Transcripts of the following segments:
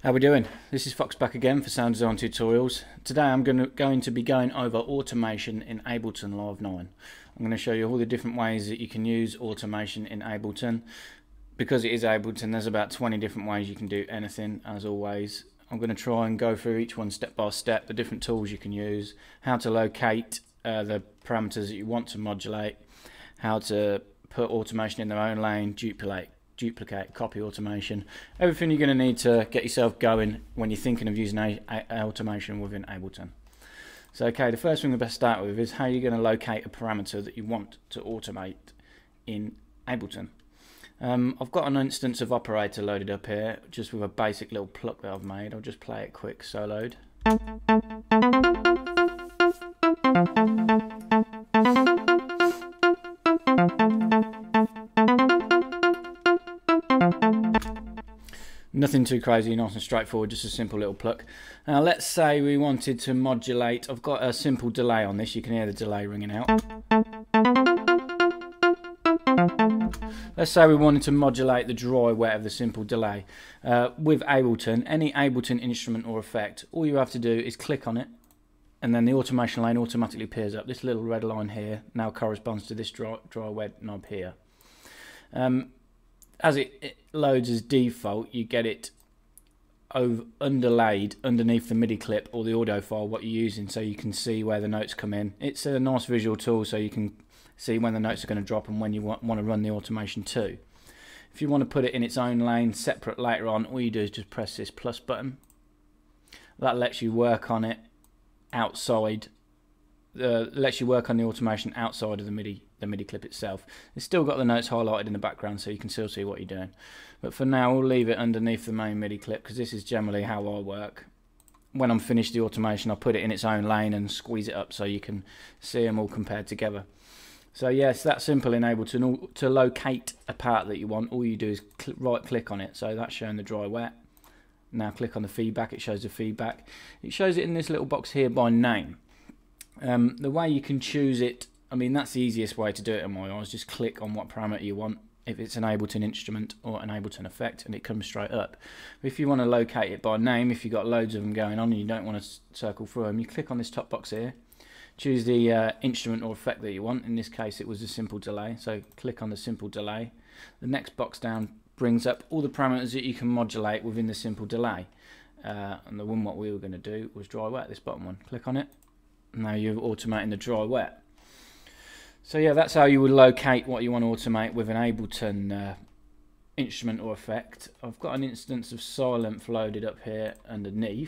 How we doing? This is Fox back again for Sound Design Tutorials. Today I'm going to be going over automation in Ableton Live 9. I'm going to show you all the different ways that you can use automation in Ableton. Because it is Ableton, there's about 20 different ways you can do anything. As always, I'm going to try and go through each one step by step, the different tools you can use, how to locate the parameters that you want to modulate, how to put automation in their own lane, duplicate, copy automation, everything you're going to need to get yourself going when you're thinking of using automation within Ableton. So okay, the first thing we best start with is how you're going to locate a parameter that you want to automate in Ableton. I've got an instance of operator loaded up here just with a basic little pluck that I've made. I'll just play it quick, soloed. Nothing too crazy, nice and straightforward, just a simple little pluck. Now let's say we wanted to modulate, I've got a simple delay on this, you can hear the delay ringing out. Let's say we wanted to modulate the dry wet of the simple delay. With Ableton, any Ableton instrument or effect, all you have to do is click on it and then the automation lane automatically appears up. This little red line here now corresponds to this dry wet knob here. As it loads as default, you get it underlaid underneath the MIDI clip or the audio file what you're using, so you can see where the notes come in. It's a nice visual tool, so you can see when the notes are going to drop and when you want to run the automation too. If you want to put it in its own lane separate later on, all you do is just press this plus button. That lets you work on it outside. Lets you work on the automation outside of the MIDI clip itself. It's still got the notes highlighted in the background, so you can still see what you're doing. But for now, we'll leave it underneath the main MIDI clip because this is generally how I work. When I'm finished the automation, I'll put it in its own lane and squeeze it up so you can see them all compared together. So yes, that's simple in Ableton. To locate a part that you want, all you do is right click on it. So that's showing the dry wet. Now click on the feedback, it shows the feedback. It shows it in this little box here by name. The way you can choose it, I mean that's the easiest way to do it in my eyes, just click on what parameter you want, if it's an Ableton instrument or an Ableton effect, and it comes straight up. If you want to locate it by name, if you've got loads of them going on and you don't want to circle through them, you click on this top box here, choose the instrument or effect that you want. In this case it was a simple delay, so click on the simple delay. The next box down brings up all the parameters that you can modulate within the simple delay, and the one what we were going to do was dry wet, this bottom one. Click on it. Now you're automating the dry wet. So yeah, that's how you would locate what you want to automate with an Ableton instrument or effect. I've got an instance of silent loaded up here underneath.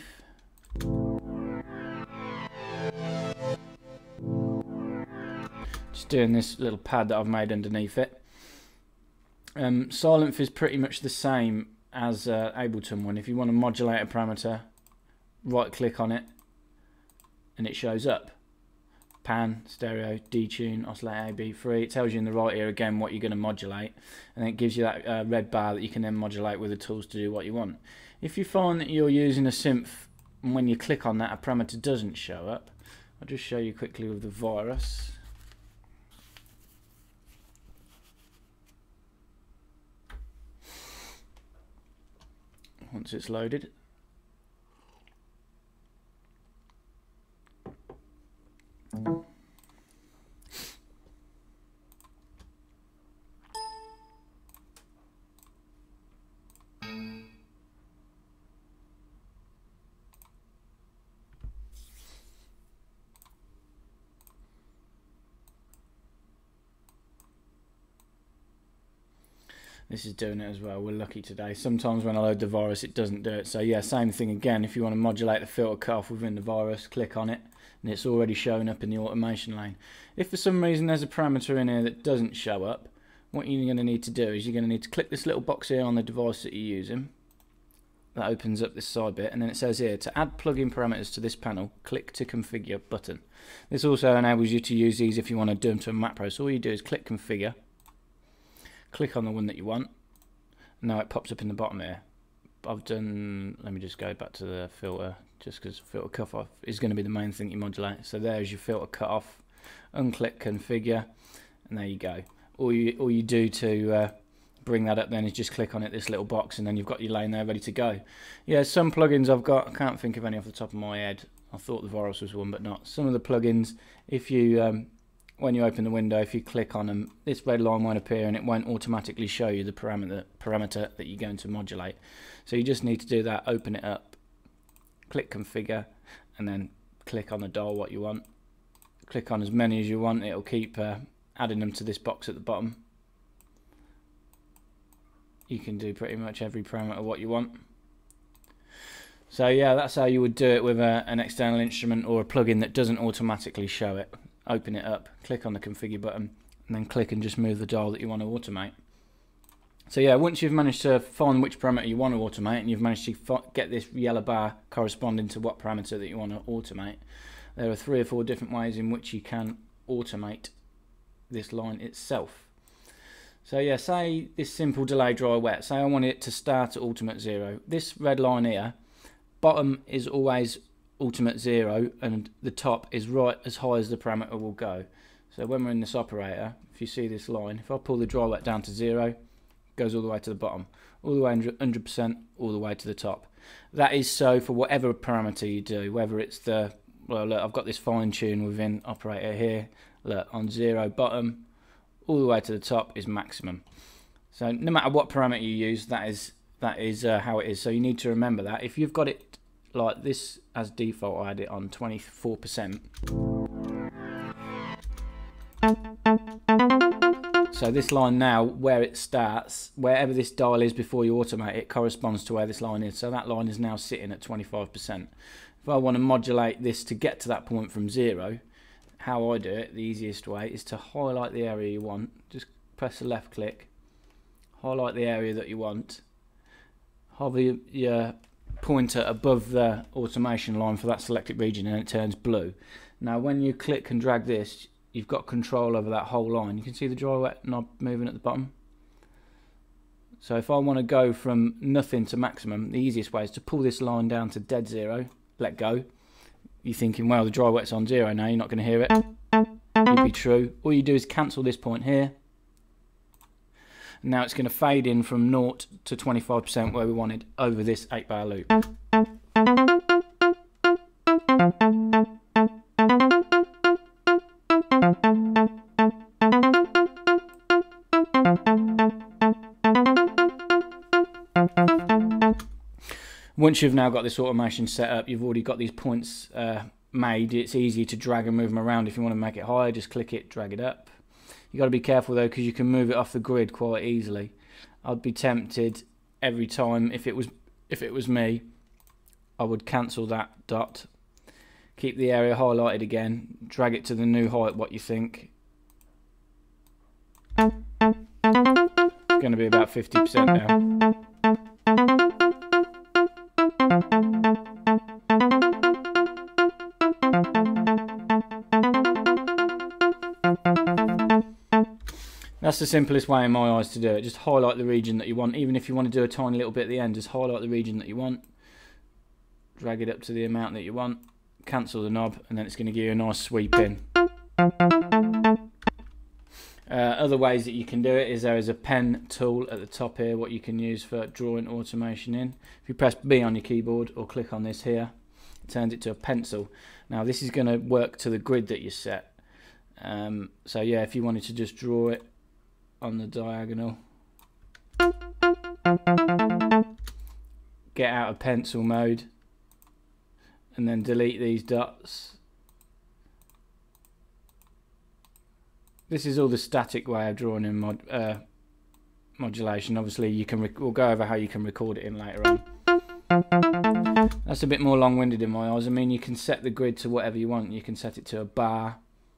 Just doing this little pad that I've made underneath it. Silent is pretty much the same as Ableton one. If you want to modulate a parameter, right click on it and it shows up. Pan, stereo, detune, oscillate A, B, free. It tells you in the right here again what you're going to modulate, and it gives you that red bar that you can then modulate with the tools to do what you want. If you find that you're using a synth and when you click on that a parameter doesn't show up, I'll just show you quickly with the virus. Once it's loaded, this is doing it as well. We're lucky today. Sometimes when I load the virus it doesn't do it. So yeah, same thing again. If you want to modulate the filter cutoff within the virus, click on it and it's already showing up in the automation lane. If for some reason there's a parameter in here that doesn't show up, what you're going to need to do is you're going to need to click this little box here on the device that you're using. That opens up this side bit, and then it says here to add plugin parameters to this panel, click to configure button. This also enables you to use these if you want to do them to a macro. So all you do is click configure, click on the one that you want. Now it pops up in the bottom here. I've done, let me just go back to the filter, just because filter cutoff is going to be the main thing you modulate. So there's your filter cutoff. Unclick configure, and there you go. All you do to bring that up then is just click on it, this little box, and then you've got your lane there ready to go. Yeah, some plugins I've got, I can't think of any off the top of my head. I thought the Virus was one, but not. Some of the plugins, if you when you open the window, if you click on them, this red line won't appear and it won't automatically show you the parameter that you're going to modulate. So you just need to do that, open it up, click configure, and then click on the dial what you want. Click on as many as you want, it'll keep adding them to this box at the bottom. You can do pretty much every parameter what you want. So yeah, that's how you would do it with an external instrument or a plugin that doesn't automatically show it. Open it up, click on the configure button, and then click and just move the dial that you want to automate. So yeah, once you've managed to find which parameter you want to automate, and you've managed to get this yellow bar corresponding to what parameter that you want to automate, there are 3 or 4 different ways in which you can automate this line itself. So yeah, say this simple delay dry wet, say I want it to start at ultimate 0. This red line here, bottom is always ultimate 0 and the top is right as high as the parameter will go. So when we're in this operator, if you see this line, if I pull the dry wet down to 0, it goes all the way to the bottom, all the way 100%, all the way to the top. That is so for whatever parameter you do, whether it's the, well look, I've got this fine tune within operator here, look, on 0 bottom, all the way to the top is maximum. So no matter what parameter you use, that is how it is. So you need to remember that. If you've got it like this as default, I had it on 24%. So this line now, where it starts, wherever this dial is before you automate it, corresponds to where this line is. So that line is now sitting at 25%. If I want to modulate this to get to that point from 0, how I do it, the easiest way, is to highlight the area you want. Just press the left click, highlight the area that you want, hover your pointer above the automation line for that selected region and it turns blue. Now when you click and drag this, you've got control over that whole line. You can see the dry wet knob moving at the bottom. So if I want to go from nothing to maximum, the easiest way is to pull this line down to dead 0, let go. You're thinking, well, the dry wet's on 0 now, you're not going to hear it. You'd be true. All you do is cancel this point here. Now it's going to fade in from 0 to 25% where we wanted over this 8-bar loop. Once you've now got this automation set up, you've already got these points made. It's easy to drag and move them around. If you want to make it higher, just click it, drag it up. You've got to be careful though, because you can move it off the grid quite easily. I'd be tempted every time, if it was me, I would cancel that dot, keep the area highlighted again, drag it to the new height what you think. It's going to be about 50% now. That's the simplest way in my eyes to do it. Just highlight the region that you want. Even if you want to do a tiny little bit at the end, just highlight the region that you want, drag it up to the amount that you want, cancel the knob, and then it's going to give you a nice sweep in. Other ways that you can do it is there is a pen tool at the top here, what you can use for drawing automation in. If you press B on your keyboard or click on this here, it turns it to a pencil. Now this is going to work to the grid that you set. So yeah, if you wanted to just draw it on the diagonal, get out of pencil mode and then delete these dots. This is all the static way of drawing in modulation. Obviously we'll go over how you can record it in later on. That's a bit more long-winded in my eyes. I mean, you can set the grid to whatever you want. You can set it to a bar,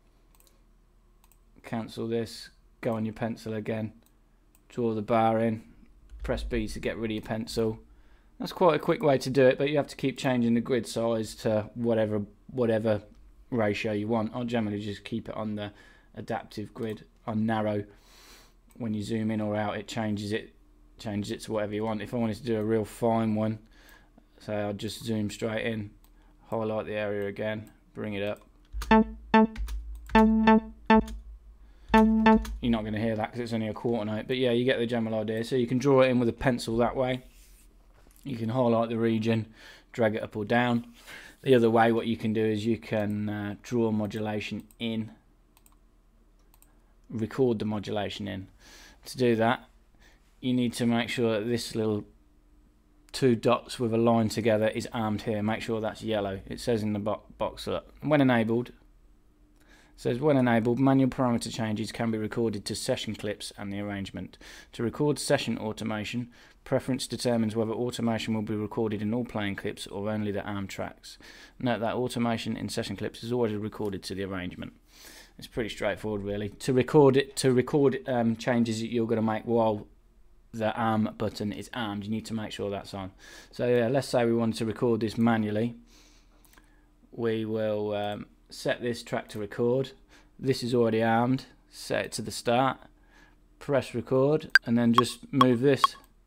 cancel this, go on your pencil again, draw the bar in, press B to get rid of your pencil. That's quite a quick way to do it, but you have to keep changing the grid size to whatever ratio you want. I'll generally just keep it on the adaptive grid on narrow. When you zoom in or out, it changes it to whatever you want. If I wanted to do a real fine one, so I'll just zoom straight in, highlight the area again, bring it up. you're not going to hear that because it's only a quarter note, but yeah, you get the general idea. So you can draw it in with a pencil that way. You can highlight the region, drag it up or down. The other way, what you can do is you can draw modulation in, record the modulation in. To do that, you need to make sure that this little 2 dots with a line together is armed here. Make sure that's yellow. It says in the box that when enabled, says when enabled, manual parameter changes can be recorded to session clips and the arrangement. To record session automation, preference determines whether automation will be recorded in all playing clips or only the ARM tracks. Note that automation in session clips is already recorded to the arrangement. It's pretty straightforward, really. To record changes that you're going to make while the ARM button is armed, you need to make sure that's on. So yeah, let's say we want to record this manually. We will set this track to record. This is already armed. Set it to the start. Press record, and then just move this.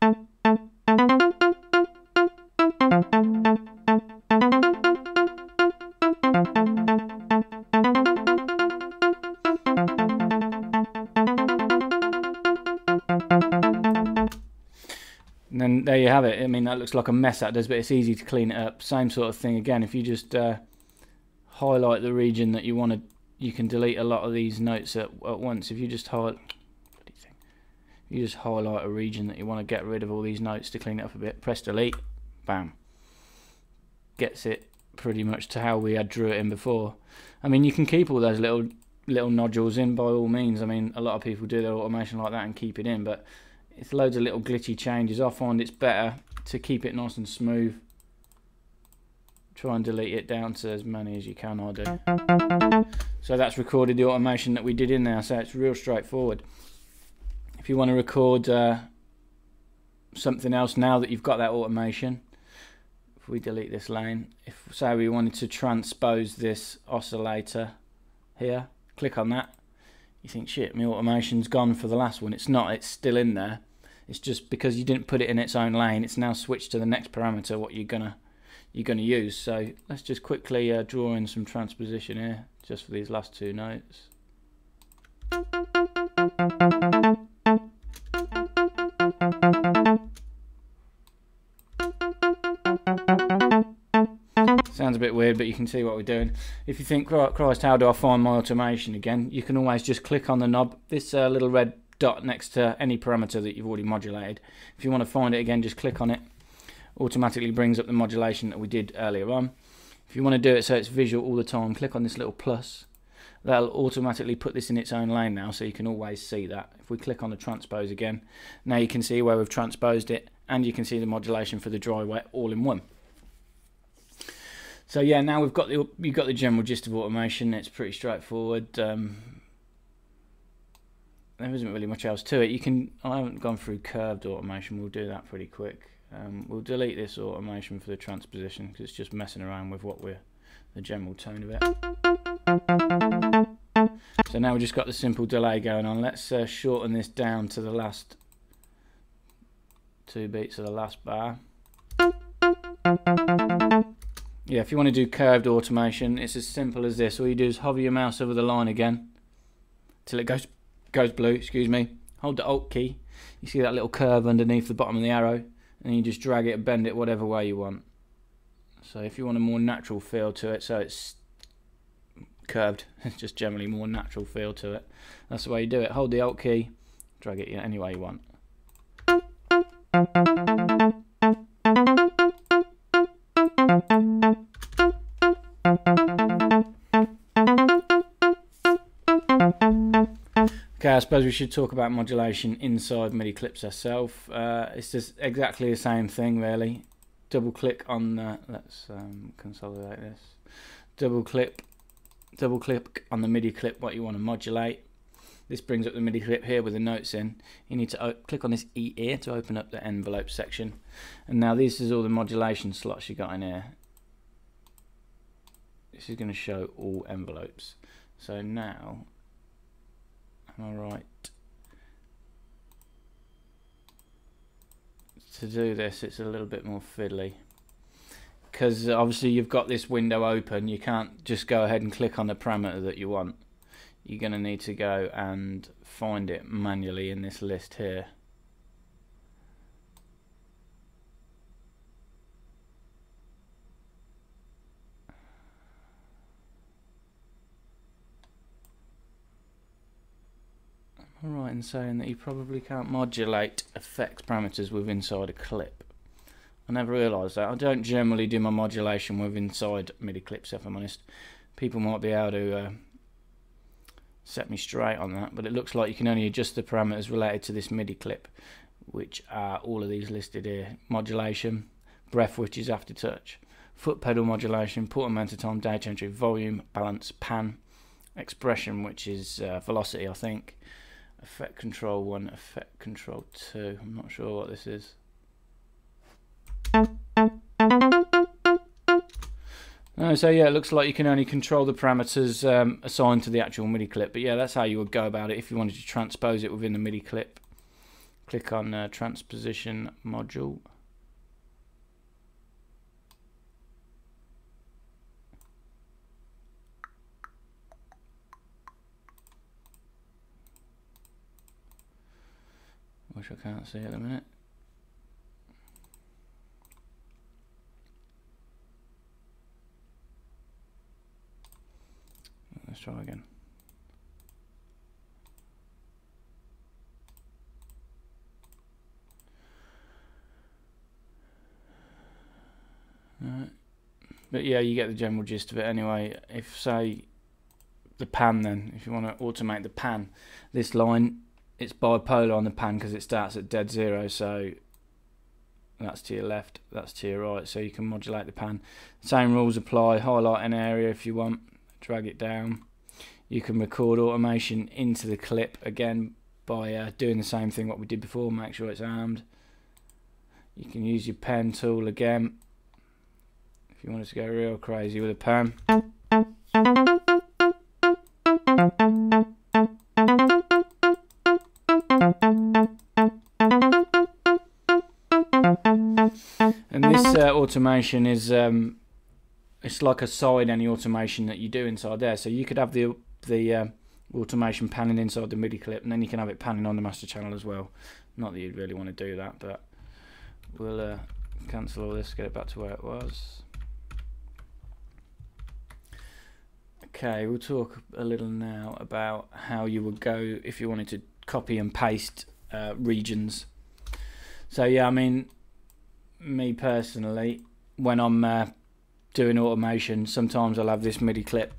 And then there you have it. I mean, that looks like a mess, that does, but it's easy to clean it up. Same sort of thing again. If you just highlight the region that you want to, you can delete a lot of these notes at once. If you just highlight, a region that you want to get rid of all these notes to clean it up a bit, press delete, bam, gets it pretty much to how we had drew it in before. I mean, you can keep all those little nodules in by all means. I mean, a lot of people do their automation like that and keep it in, but it's loads of little glitchy changes. I find it's better to keep it nice and smooth. Try and delete it down to as many as you can, I do. So that's recorded the automation that we did in there, so it's real straightforward. If you want to record something else now that you've got that automation, if we delete this lane, if say we wanted to transpose this oscillator here, click on that. You think, shit, my automation's gone for the last one. It's not, it's still in there. It's just because you didn't put it in its own lane, it's now switched to the next parameter what you're gonna use. So let's just quickly draw in some transposition here, just for these last 2 notes. Sounds a bit weird, but you can see what we're doing. If you think, Christ, how do I find my automation again? You can always just click on the knob, this little red dot next to any parameter that you've already modulated. If you want to find it again, just click on it. Automatically brings up the modulation that we did earlier on. If you want to do it so it's visual all the time, click on this little plus. That'll automatically put this in its own lane now, so you can always see that. If we click on the transpose again, now you can see where we've transposed it, and you can see the modulation for the dry wet all in one. So yeah, now we've got the general gist of automation. It's pretty straightforward. There isn't really much else to it. I haven't gone through curved automation. We'll do that pretty quick. We'll delete this automation for the transposition because it's just messing around with the general tone of it. So now we've just got the simple delay going on. Let's shorten this down to the last 2 beats of the last bar. Yeah, if you want to do curved automation, it's as simple as this. All you do is hover your mouse over the line again till it goes blue, excuse me. Hold the Alt key. You see that little curve underneath the bottom of the arrow, and you just drag it and bend it whatever way you want. So if you want a more natural feel to it, so it's curved, it's just generally more natural feel to it. That's the way you do it. Hold the Alt key, drag it any way you want. Okay, I suppose we should talk about modulation inside MIDI clips ourselves. It's just exactly the same thing, really. Double click on the, let's consolidate this. Double click on the MIDI clip what you want to modulate. This brings up the MIDI clip here with the notes in. You need to click on this E here to open up the envelope section. And now this is all the modulation slots you got in here. This is going to show all envelopes. So now, am I right? To do this, it's a little bit more fiddly. Because obviously you've got this window open, you can't just go ahead and click on the parameter that you want. you're going to need to go and find it manually in this list here. Am I right in saying that you probably can't modulate effects parameters with inside a clip? I never realised that. I don't generally do my modulation with inside MIDI clips, if I'm honest. People might be able to set me straight on that, but it looks like you can only adjust the parameters related to this MIDI clip, which are all of these listed here. Modulation, breath, which is aftertouch, foot pedal modulation, portamento time, data entry, volume, balance, pan, expression, which is velocity, I think, effect control 1, effect control 2, I'm not sure what this is. So yeah, it looks like you can only control the parameters assigned to the actual MIDI clip, but yeah, that's how you would go about it if you wanted to transpose it within the MIDI clip. Click on transposition module. Which I can't see at the minute. Let's try again. Alright. But yeah, you get the general gist of it anyway. If, say, the pan then, if you want to automate the pan, this line, it's bipolar on the pan because it starts at dead zero, so that's to your left, that's to your right, so you can modulate the pan. Same rules apply, highlight an area if you want, drag it down. You can record automation into the clip again by doing the same thing what we did before, make sure it's armed. You can use your pen tool again if you wanted to go real crazy with a pen. And this automation is it's like a side any automation that you do inside there. So you could have the automation panning inside the MIDI clip, and then you can have it panning on the master channel as well. Not that you'd really want to do that, but we'll cancel all this, get it back to where it was. Okay, we'll talk a little now about how you would go if you wanted to copy and paste regions. So yeah, I mean, me personally, when I'm doing automation, sometimes I'll have this MIDI clip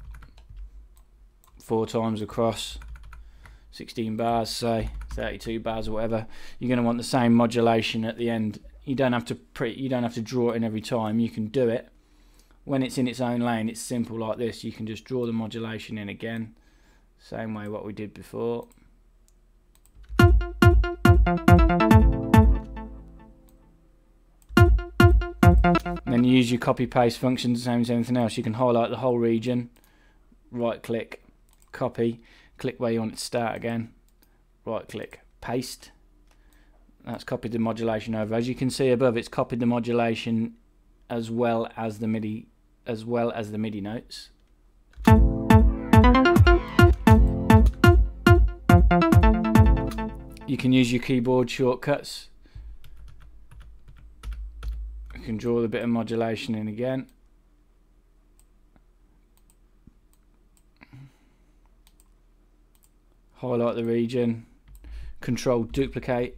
4 times across, 16 bars, say 32 bars or whatever. You're going to want the same modulation at the end. You don't have to draw it in every time. You can do it when it's in its own lane. It's simple like this. You can just draw the modulation in again, same way what we did before. And then you use your copy paste functions, the same as anything else. You can highlight the whole region, right click, copy, click where you want it to start again, right click, paste. That's copied the modulation over. As you can see above, it's copied the modulation as well as the MIDI notes. You can use your keyboard shortcuts. You can draw the bit of modulation in again. Highlight the region, control duplicate,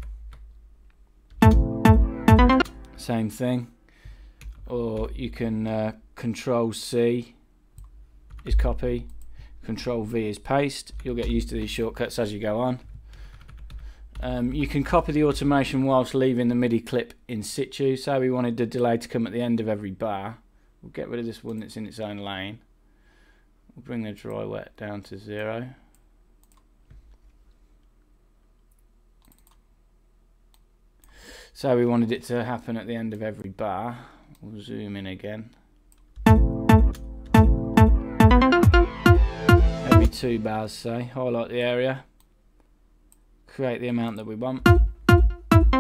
same thing. Or you can control C is copy, control V is paste. You'll get used to these shortcuts as you go on. You can copy the automation whilst leaving the MIDI clip in situ. So we wanted the delay to come at the end of every bar. We'll get rid of this one that's in its own lane. We'll bring the dry wet down to 0. So we wanted it to happen at the end of every bar. We'll zoom in again. Every 2 bars, say. Highlight the area. Create the amount that we want.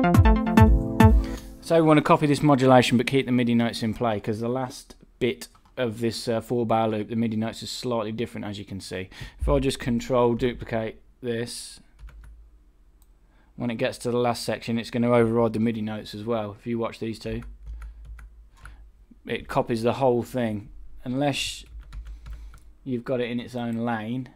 So we want to copy this modulation but keep the MIDI notes in play, because the last bit of this 4-bar loop, the MIDI notes are slightly different, as you can see. If I just control duplicate this, when it gets to the last section, it's going to override the MIDI notes as well. If you watch these two, it copies the whole thing, unless you've got it in its own lane.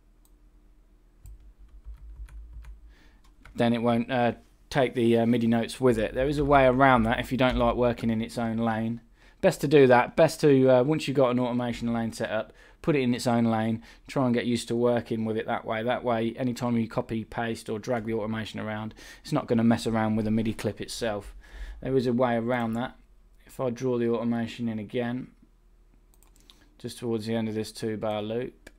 Then it won't take the MIDI notes with it. There is a way around that if you don't like working in its own lane. Best to do that. Best to, once you've got an automation lane set up, put it in its own lane. Try and get used to working with it that way. That way, anytime you copy, paste, or drag the automation around, it's not going to mess around with the MIDI clip itself. There is a way around that. If I draw the automation in again, just towards the end of this 2-bar loop,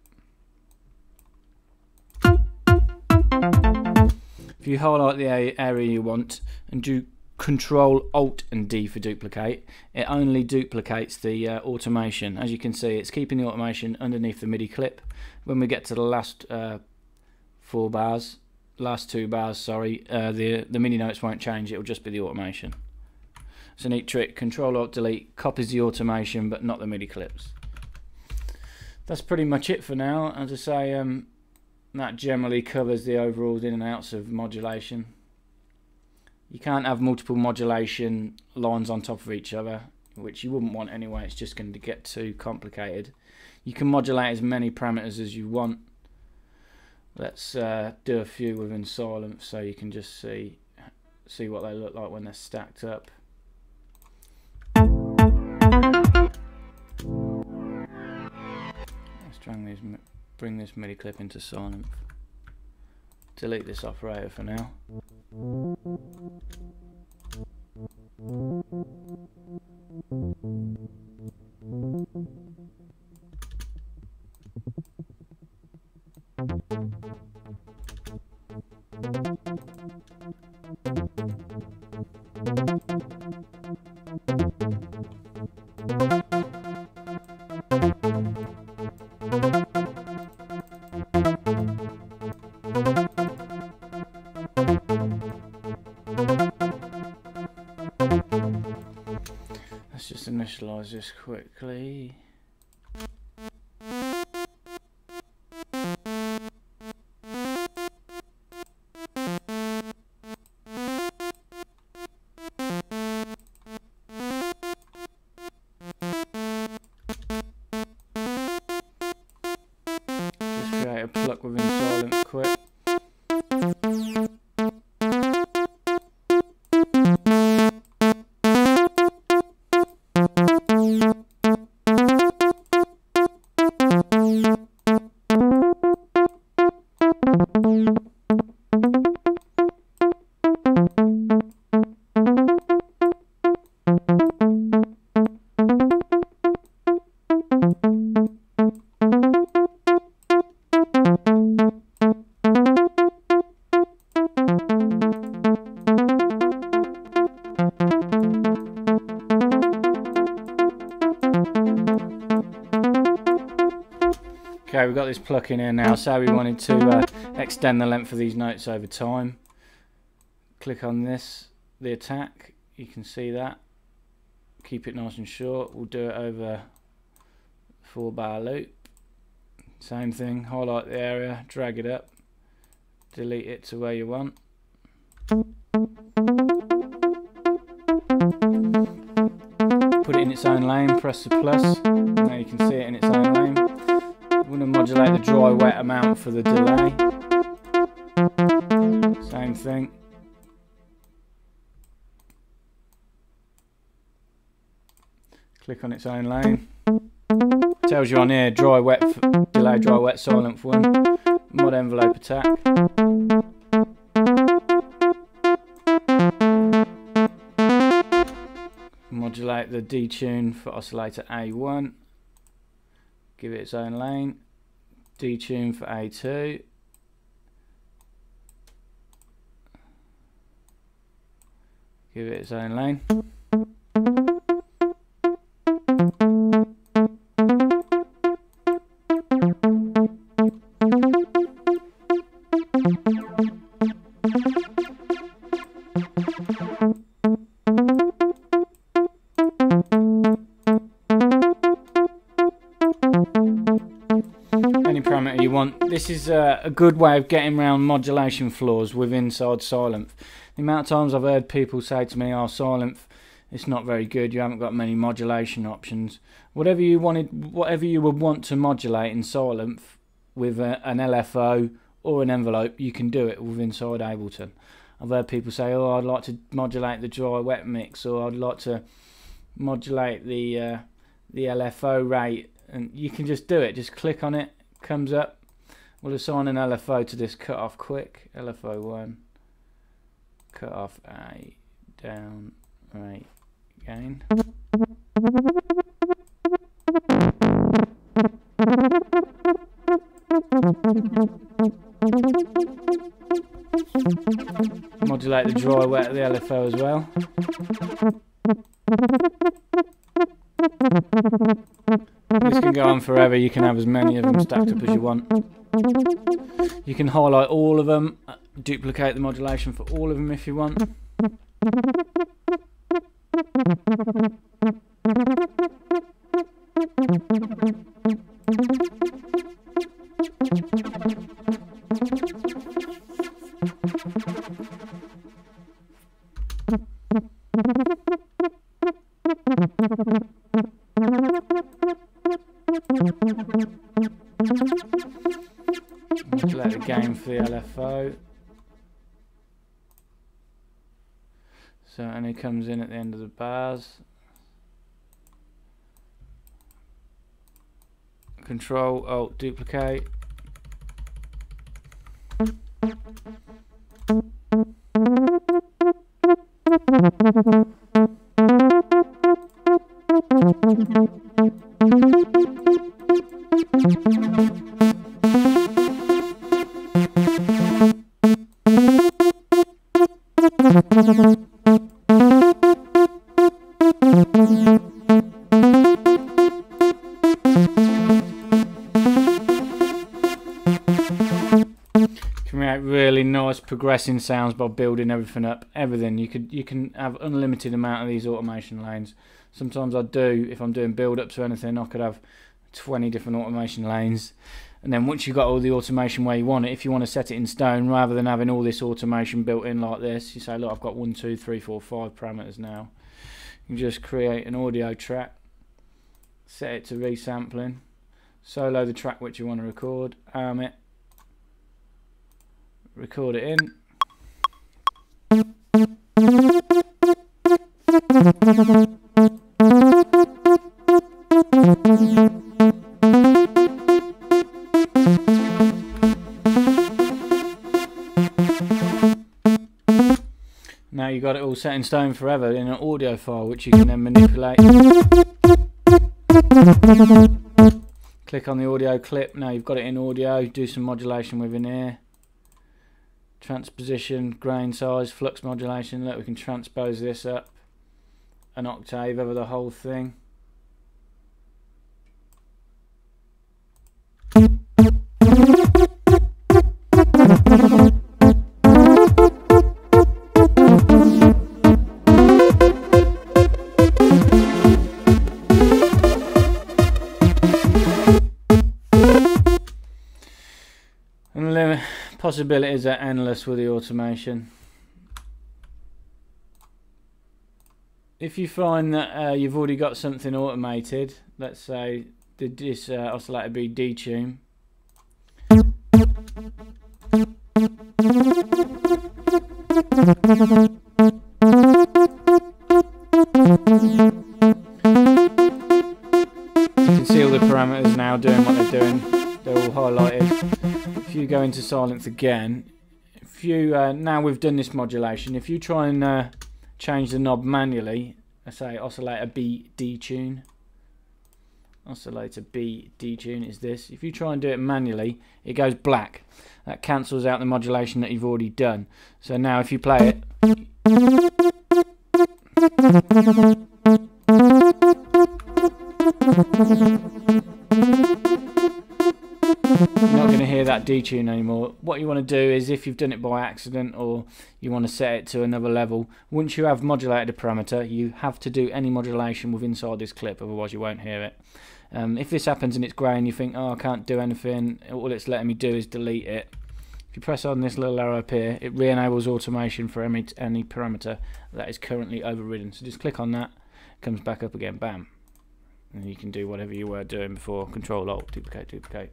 if you highlight the area you want and do Control Alt and D for duplicate, it only duplicates the automation. As you can see, it's keeping the automation underneath the MIDI clip. When we get to the last 2 bars, the MIDI notes won't change, it'll just be the automation. It's a neat trick. Control Alt Delete copies the automation but not the MIDI clips. That's pretty much it for now. As I say, that generally covers the overall in and outs of modulation. You can't have multiple modulation lines on top of each other, which you wouldn't want anyway. It's just going to get too complicated. You can modulate as many parameters as you want. Let's do a few within silence so you can just see what they look like when they're stacked up. Let's bring this MIDI clip into silence. Delete this operator for now. Let's just initialize this quickly. Just create a pluck within silence quick. Okay, we've got this pluck in here now. Say we wanted to extend the length of these notes over time. Click on this, the attack, you can see that. Keep it nice and short. We'll do it over 4-bar loop. Same thing, highlight the area, drag it up, delete it to where you want. Put it in its own lane, press the plus. Now you can see it in its own lane. I'm going to modulate the dry wet amount for the delay. Same thing. Click on its own lane. Tells you on here dry wet delay, dry wet silent 1. Mod envelope attack. Modulate the detune for oscillator A1. Give it its own lane. Detune for A2. Give it its own lane. parameter you want. This is a good way of getting around modulation flaws with inside Sylenth. The amount of times I've heard people say to me, oh, Sylenth, it's not very good, you haven't got many modulation options. Whatever you would want to modulate in Sylenth with an LFO or an envelope, you can do it with inside Ableton. I've heard people say, oh, I'd like to modulate the dry wet mix, or I'd like to modulate the LFO rate, and you can just do it. Just click on it, comes up. We'll assign an LFO to this cut off quick. LFO 1, cut off A, down, rate, gain. Modulate the dry wet of the LFO as well. This can go on forever. You can have as many of them stacked up as you want. You can highlight all of them, duplicate the modulation for all of them if you want. Modulate the gain for the LFO. So, and it comes in at the end of the bars. Control Alt duplicate. Create really nice progressing sounds by building everything up. Everything you can have unlimited amount of these automation lanes. Sometimes I do, if I'm doing build-ups or anything, I could have 20 different automation lanes. And then once you've got all the automation where you want it, if you want to set it in stone, rather than having all this automation built in like this, you say, look, I've got 1, 2, 3, 4, 5 parameters now. You just create an audio track, set it to resampling, solo the track which you want to record, arm it, record it in. Now you've got it all set in stone forever in an audio file which you can then manipulate. Click on the audio clip, now you've got it in audio, do some modulation within here. Transposition, grain size, flux modulation. Look, we can transpose this up an octave over the whole thing. And the possibilities are endless with the automation. If you find that you've already got something automated, let's say this oscillator be detune. You can see all the parameters now doing what they're doing. They're all highlighted. If you go into Sylenth again, if you now we've done this modulation, if you try and change the knob manually, let's say oscillator B detune. Oscillator B detune is this. If you try and do it manually, it goes black. That cancels out the modulation that you've already done. So now if you play it, you're not going to hear that detune anymore. What you want to do is, if you've done it by accident or you want to set it to another level, once you have modulated a parameter, you have to do any modulation with inside this clip, otherwise you won't hear it. If this happens and it's grey and you think, oh, I can't do anything, all it's letting me do is delete it. If you press on this little arrow up here, it re-enables automation for any parameter that is currently overridden. So just click on that, it comes back up again, bam. And you can do whatever you were doing before. Control-Alt, duplicate, duplicate.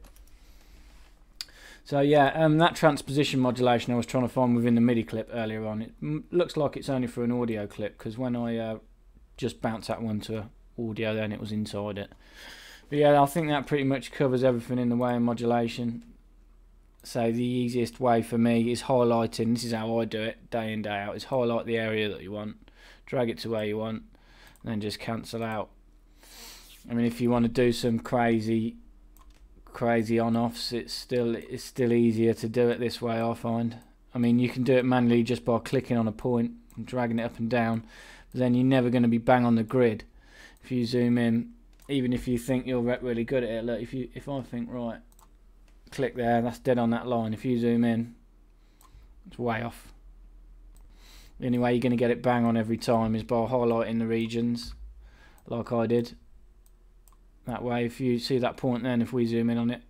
So yeah, that transposition modulation I was trying to find within the MIDI clip earlier on, it looks like it's only for an audio clip, because when I just bounced that one to audio, then it was inside it. But yeah, I think that pretty much covers everything in the way of modulation. So the easiest way for me is highlighting. This is how I do it day in, day out, is highlight the area that you want, drag it to where you want, and then just cancel out. I mean, if you want to do some crazy on-offs, it's still easier to do it this way, I find. I mean, you can do it manually just by clicking on a point and dragging it up and down, but then you're never going to be bang on the grid. If you zoom in, even if you think you're really good at it, look, if I think, right, click there, that's dead on that line. If you zoom in, it's way off. The only way you're going to get it bang on every time is by highlighting the regions, like I did. That way, if you see that point, then if we zoom in on it,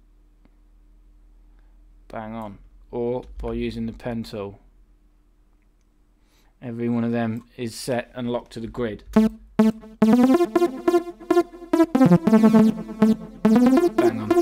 bang on. Or by using the pen tool, every one of them is set and locked to the grid. Bang on.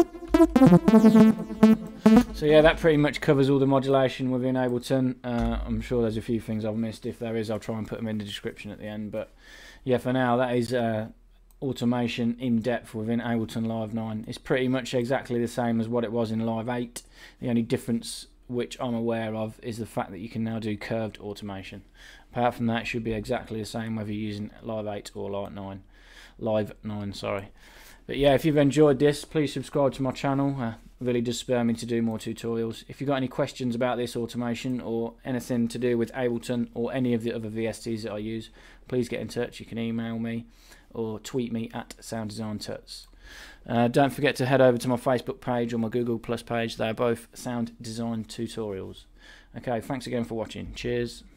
So yeah, that pretty much covers all the modulation within Ableton. I'm sure there's a few things I've missed. If there is, I'll try and put them in the description at the end. But yeah, for now, that is automation in depth within Ableton Live 9. It's pretty much exactly the same as what it was in Live 8. The only difference which I'm aware of is the fact that you can now do curved automation. Apart from that, it should be exactly the same whether you're using Live 8 or Live 9, sorry. But yeah, if you've enjoyed this, please subscribe to my channel. It really does spur me to do more tutorials. If you've got any questions about this automation or anything to do with Ableton or any of the other VSTs that I use, please get in touch. You can email me or tweet me at Sound Design Tuts. Don't forget to head over to my Facebook page or my Google Plus page. They are both Sound Design Tutorials. Okay, thanks again for watching. Cheers.